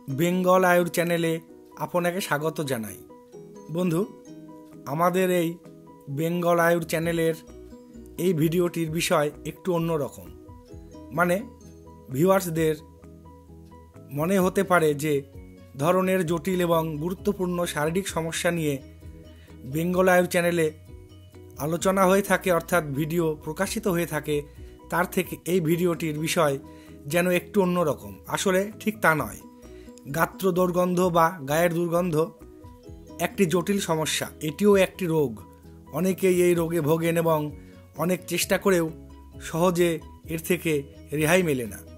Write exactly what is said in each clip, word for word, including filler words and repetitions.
বেঙ্গল আয়ুর চ্যানেলে আপনাকে স্বাগত জানাই। বন্ধু, আমাদের এই বেঙ্গল আয়ুর চ্যানেলের এই ভিডিওটির বিষয় একটু অন্যরকম। মানে ভিউয়ার্সদের মনে হতে পারে যে ধরনের জটিল এবং গুরুত্বপূর্ণ শারীরিক সমস্যা নিয়ে বেঙ্গল আয়ুর চ্যানেলে আলোচনা হয়ে থাকে, অর্থাৎ ভিডিও প্রকাশিত হয়ে থাকে, তার থেকে এই ভিডিওটির বিষয় যেন একটু অন্যরকম। আসলে ঠিক তা নয়। গাত্র দুর্গন্ধ বা গায়ের দুর্গন্ধ একটি জটিল সমস্যা, এটিও একটি রোগ। অনেকেই এই রোগে ভোগেন এবং অনেক চেষ্টা করেও সহজে এর থেকে রেহাই মেলে না।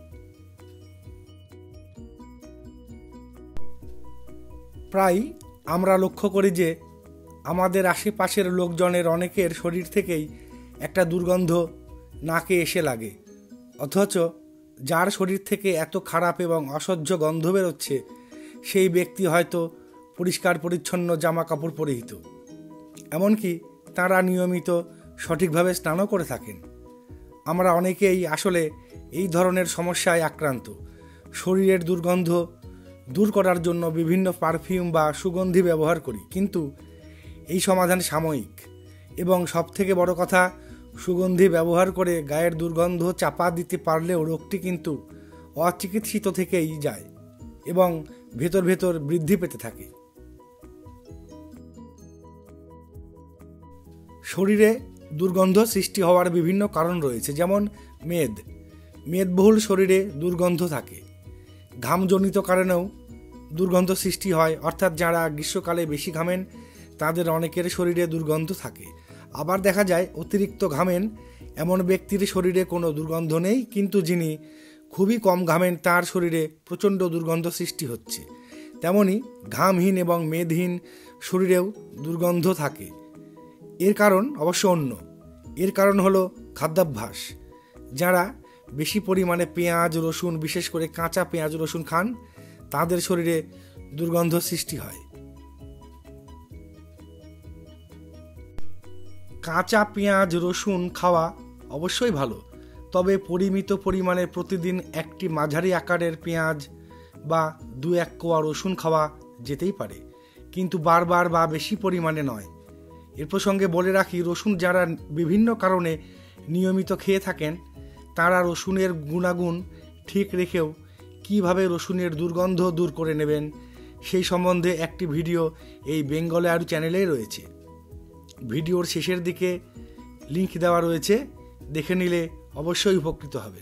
প্রায় আমরা লক্ষ্য করি যে আমাদের আশেপাশের লোকজনের অনেকের শরীর থেকেই একটা দুর্গন্ধ নাকে এসে লাগে, অথচ যার শরীর থেকে এত খারাপ এবং অসহ্য গন্ধ বেরোচ্ছে সেই ব্যক্তি হয়তো পরিষ্কার পরিচ্ছন্ন জামা কাপড় পরিহিত, এমনকি তারা নিয়মিত সঠিকভাবে স্নানও করে থাকেন। আমরা অনেকেই আসলে এই ধরনের সমস্যায় আক্রান্ত। শরীরের দুর্গন্ধ দূর করার জন্য বিভিন্ন পারফিউম বা সুগন্ধি ব্যবহার করি, কিন্তু এই সমাধান সাময়িক এবং সবথেকে বড় কথা, সুগন্ধি ব্যবহার করে গায়ের দুর্গন্ধ চাপা দিতে পারলেও রোগটি কিন্তু অচিকিৎসিত থেকেই যায় এবং ভেতর ভেতর বৃদ্ধি পেতে থাকে। শরীরে দুর্গন্ধ সৃষ্টি হওয়ার বিভিন্ন কারণ রয়েছে, যেমন মেদ। মেদবহুল শরীরে দুর্গন্ধ থাকে। ঘামজনিত কারণেও দুর্গন্ধ সৃষ্টি হয়, অর্থাৎ যারা গ্রীষ্মকালে বেশি ঘামেন তাদের অনেকের শরীরে দুর্গন্ধ থাকে। আবার দেখা যায় অতিরিক্ত ঘামেন এমন ব্যক্তির শরীরে কোনো দুর্গন্ধ নেই, কিন্তু যিনি খুবই কম ঘামেন তার শরীরে প্রচণ্ড দুর্গন্ধ সৃষ্টি হচ্ছে। তেমনি ঘামহীন এবং মেদহীন শরীরেও দুর্গন্ধ থাকে। এর কারণ অবশ্য অন্য। এর কারণ হলো খাদ্যাভ্যাস। যারা বেশি পরিমাণে পেঁয়াজ রসুন, বিশেষ করে কাঁচা পেঁয়াজ রসুন খান, তাদের শরীরে দুর্গন্ধ সৃষ্টি হয়। কাঁচা পেঁয়াজ রসুন খাওয়া অবশ্যই ভালো, তবে পরিমিত পরিমাণে প্রতিদিন একটি মাঝারি আকারের পেঁয়াজ বা দু এক কোয়া রসুন খাওয়া যেতেই পারে, কিন্তু বারবার বা বেশি পরিমাণে নয়। এর প্রসঙ্গে বলে রাখি, রসুন যারা বিভিন্ন কারণে নিয়মিত খেয়ে থাকেন তারা রসুনের গুণাগুণ ঠিক রেখেও কিভাবে রসুনের দুর্গন্ধ দূর করে নেবেন সেই সম্বন্ধে একটি ভিডিও এই বেঙ্গল আয়ু চ্যানেলেই রয়েছে। ভিডিওর শেষের দিকে লিংক দেওয়া রয়েছে, দেখে নিলে অবশ্যই উপকৃত হবেন।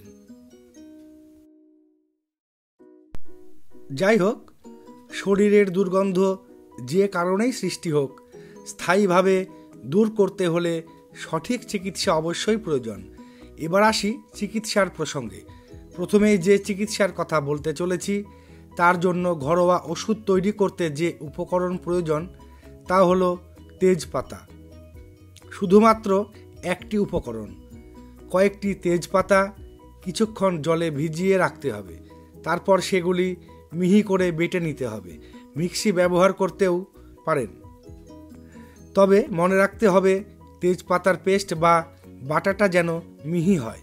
যাই হোক, শরীরের দুর্গন্ধ যে কারণেই সৃষ্টি হোক, স্থায়ীভাবে দূর করতে হলে সঠিক চিকিৎসা অবশ্যই প্রয়োজন। এবার আসি চিকিৎসার প্রসঙ্গে। প্রথমে যে চিকিৎসার কথা বলতে চলেছি তার জন্য ঘরোয়া ওষুধ তৈরি করতে যে উপকরণ প্রয়োজন তা হলো তেজপাতা। শুধুমাত্র একটি উপকরণ, কয়েকটি তেজপাতা কিছুক্ষণ জলে ভিজিয়ে রাখতে হবে। তারপর সেগুলি মিহি করে বেটে নিতে হবে। মিক্সি ব্যবহার করতেও পারেন, তবে মনে রাখতে হবে তেজপাতার পেস্ট বা বাটাটা যেন মিহি হয়।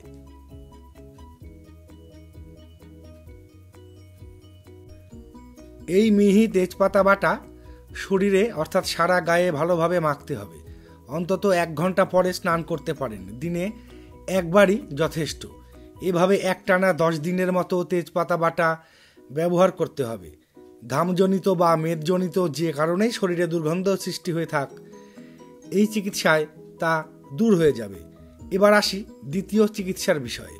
এই মিহি তেজপাতা বাটা শরীরে অর্থাৎ সারা গায়ে ভালোভাবে মাখতে হবে। অন্তত এক ঘন্টা পরে স্নান করতে পারেন, দিনে একবারই যথেষ্ট। এভাবে একটানা দশ দিনের মতো তেজপাতা বাটা ব্যবহার করতে হবে। ঘামজনিত বা মেদজনিত যে কারণেই শরীরে দুর্গন্ধ সৃষ্টি হয়ে থাক, এই চিকিৎসায় তা দূর হয়ে যাবে। এবার আসি দ্বিতীয় চিকিৎসার বিষয়ে।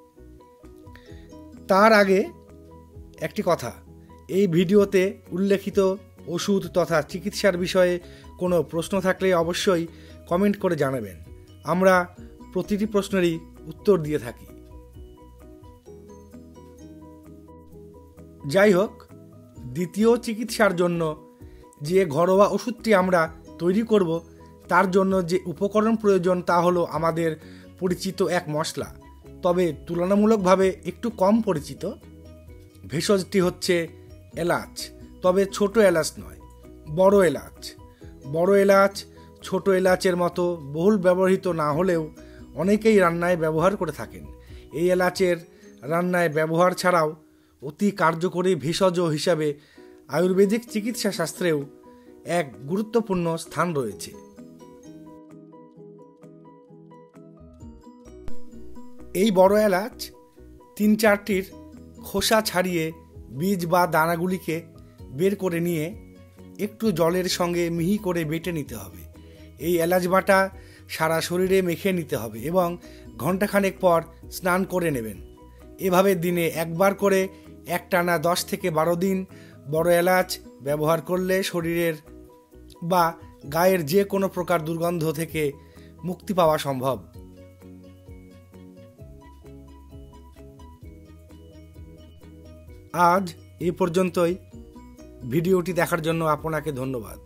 তার আগে একটি কথা, এই ভিডিওতে উল্লেখিত ওষুধ তথা চিকিৎসার বিষয়ে কোনো প্রশ্ন থাকলে অবশ্যই কমেন্ট করে জানাবেন। আমরা প্রতিটি প্রশ্নেরই উত্তর দিয়ে থাকি। যাই হোক, দ্বিতীয় চিকিৎসার জন্য যে ঘরোয়া ওষুধটি আমরা তৈরি করব তার জন্য যে উপকরণ প্রয়োজন তা হলো আমাদের পরিচিত এক মশলা, তবে তুলনামূলকভাবে একটু কম পরিচিত। ভেষজটি হচ্ছে এলাচ, তবে ছোট এলাচ নয়, বড় এলাচ। বড় এলাচ ছোট এলাচের মতো বহুল ব্যবহৃত না হলেও অনেকেই রান্নায় ব্যবহার করে থাকেন। এই এলাচের রান্নায় ব্যবহার ছাড়াও অতি কার্যকরী ভেষজ হিসাবে আয়ুর্বেদিক চিকিৎসা শাস্ত্রেও এক গুরুত্বপূর্ণ স্থান রয়েছে। এই বড় এলাচ তিন চারটির খোসা ছাড়িয়ে বীজ বা দানাগুলিকে বের করে নিয়ে একটু জলের সঙ্গে মিহি করে বেটে নিতে হবে। এই এলাচ বাটা সারা শরীরে মেখে নিতে হবে এবং ঘণ্টাখানেক পর স্নান করে নেবেন। এভাবে দিনে একবার করে একটানা দশ থেকে বারো দিন বড় এলাচ ব্যবহার করলে শরীরের বা গায়ের যে কোনো প্রকার দুর্গন্ধ থেকে মুক্তি পাওয়া সম্ভব। আজ এ পর্যন্তই। ভিডিওটি দেখার জন্য আপনাকে ধন্যবাদ।